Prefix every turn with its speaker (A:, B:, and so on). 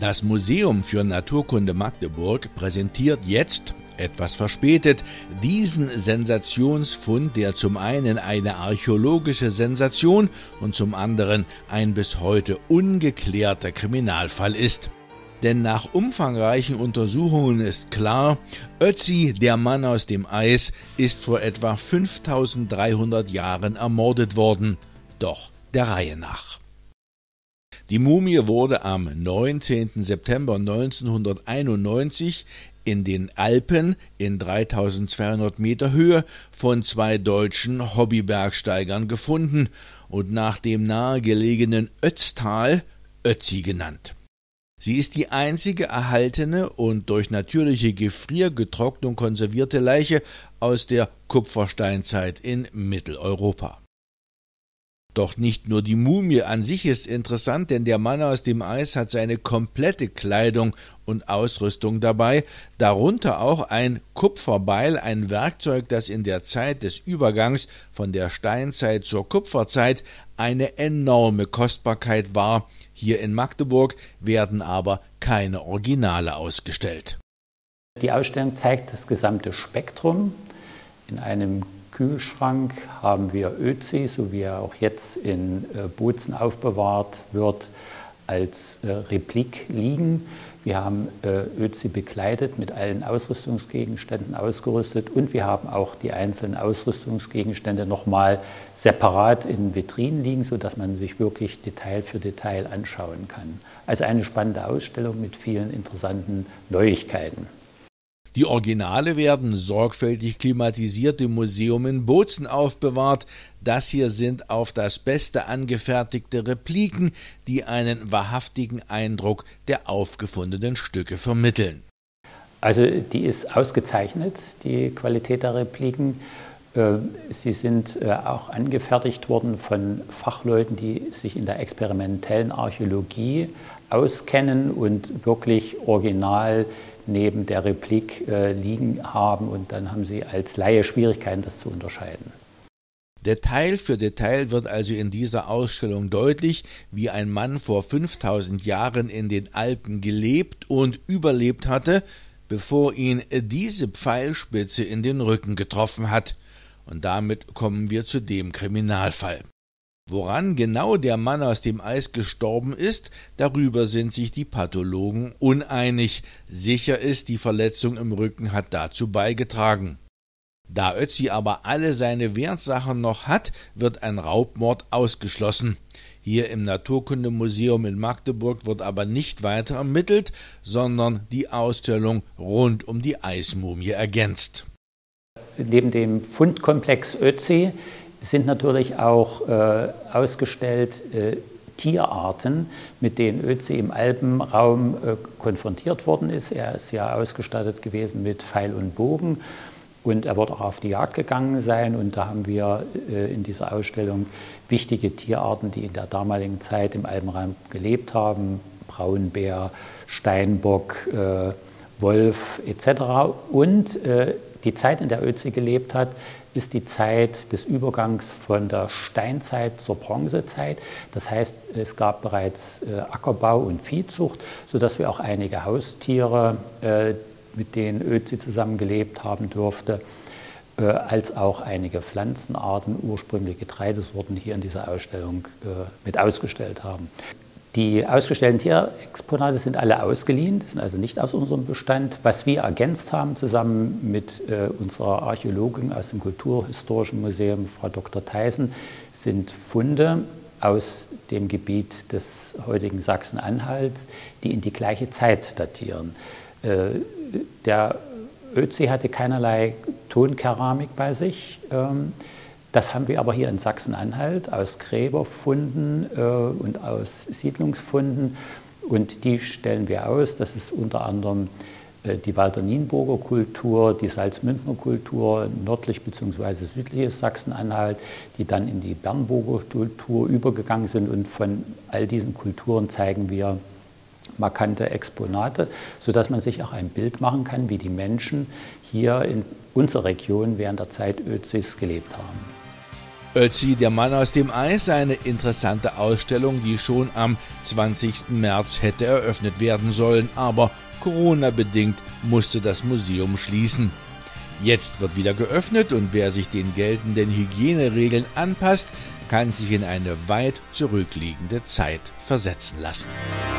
A: Das Museum für Naturkunde Magdeburg präsentiert jetzt, etwas verspätet, diesen Sensationsfund, der zum einen eine archäologische Sensation und zum anderen ein bis heute ungeklärter Kriminalfall ist. Denn nach umfangreichen Untersuchungen ist klar, Ötzi, der Mann aus dem Eis, ist vor etwa 5300 Jahren ermordet worden. Doch der Reihe nach. Die Mumie wurde am 19. September 1991 in den Alpen in 3200 Meter Höhe von 2 deutschen Hobbybergsteigern gefunden und nach dem nahegelegenen Ötztal Ötzi genannt. Sie ist die einzige erhaltene und durch natürliche Gefriergetrocknung konservierte Leiche aus der Kupfersteinzeit in Mitteleuropa. Doch nicht nur die Mumie an sich ist interessant, denn der Mann aus dem Eis hat seine komplette Kleidung und Ausrüstung dabei, darunter auch ein Kupferbeil, ein Werkzeug, das in der Zeit des Übergangs von der Steinzeit zur Kupferzeit eine enorme Kostbarkeit war. Hier in Magdeburg werden aber keine Originale ausgestellt.
B: Die Ausstellung zeigt das gesamte Spektrum. In einem Kühlschrank haben wir Ötzi, so wie er auch jetzt in Bozen aufbewahrt wird, als Replik liegen. Wir haben Ötzi bekleidet, mit allen Ausrüstungsgegenständen ausgerüstet und wir haben auch die einzelnen Ausrüstungsgegenstände nochmal separat in Vitrinen liegen, sodass man sich wirklich Detail für Detail anschauen kann. Also eine spannende Ausstellung mit vielen interessanten Neuigkeiten.
A: Die Originale werden sorgfältig klimatisiert im Museum in Bozen aufbewahrt. Das hier sind auf das Beste angefertigte Repliken, die einen wahrhaftigen Eindruck der aufgefundenen Stücke vermitteln.
B: Also die ist ausgezeichnet, die Qualität der Repliken. Sie sind auch angefertigt worden von Fachleuten, die sich in der experimentellen Archäologie auskennen und wirklich original neben der Replik liegen haben, und dann haben sie als Laie Schwierigkeiten, das zu unterscheiden.
A: Detail für Detail wird also in dieser Ausstellung deutlich, wie ein Mann vor 5000 Jahren in den Alpen gelebt und überlebt hatte, bevor ihn diese Pfeilspitze in den Rücken getroffen hat. Und damit kommen wir zu dem Kriminalfall. Woran genau der Mann aus dem Eis gestorben ist, darüber sind sich die Pathologen uneinig. Sicher ist, die Verletzung im Rücken hat dazu beigetragen. Da Ötzi aber alle seine Wertsachen noch hat, wird ein Raubmord ausgeschlossen. Hier im Naturkundemuseum in Magdeburg wird aber nicht weiter ermittelt, sondern die Ausstellung rund um die Eismumie ergänzt.
B: Neben dem Fundkomplex Ötzi sind natürlich auch ausgestellt Tierarten, mit denen Ötzi im Alpenraum konfrontiert worden ist. Er ist ja ausgestattet gewesen mit Pfeil und Bogen und er wird auch auf die Jagd gegangen sein. Und da haben wir in dieser Ausstellung wichtige Tierarten, die in der damaligen Zeit im Alpenraum gelebt haben: Braunbär, Steinbock, Wolf etc. Und die Zeit, in der Ötzi gelebt hat, ist die Zeit des Übergangs von der Steinzeit zur Bronzezeit. Das heißt, es gab bereits Ackerbau und Viehzucht, sodass wir auch einige Haustiere, mit denen Ötzi zusammengelebt haben dürfte, als auch einige Pflanzenarten, ursprüngliche Getreidesorten hier in dieser Ausstellung mit ausgestellt haben. Die ausgestellten Tierexponate sind alle ausgeliehen, das sind also nicht aus unserem Bestand. Was wir ergänzt haben, zusammen mit unserer Archäologin aus dem Kulturhistorischen Museum, Frau Dr. Theissen, sind Funde aus dem Gebiet des heutigen Sachsen-Anhalts, die in die gleiche Zeit datieren. Der Ötzi hatte keinerlei Tonkeramik bei sich. Das haben wir aber hier in Sachsen-Anhalt aus Gräberfunden und aus Siedlungsfunden, und die stellen wir aus. Das ist unter anderem die Walter-Nienburger Kultur, die Salzmündner Kultur, nördlich bzw. südliches Sachsen-Anhalt, die dann in die Bernburger Kultur übergegangen sind, und von all diesen Kulturen zeigen wir markante Exponate, sodass man sich auch ein Bild machen kann, wie die Menschen hier in unserer Region während der Zeit Ötzis gelebt haben.
A: Ötzi, der Mann aus dem Eis, eine interessante Ausstellung, die schon am 20. März hätte eröffnet werden sollen, aber Corona-bedingt musste das Museum schließen. Jetzt wird wieder geöffnet und wer sich den geltenden Hygieneregeln anpasst, kann sich in eine weit zurückliegende Zeit versetzen lassen.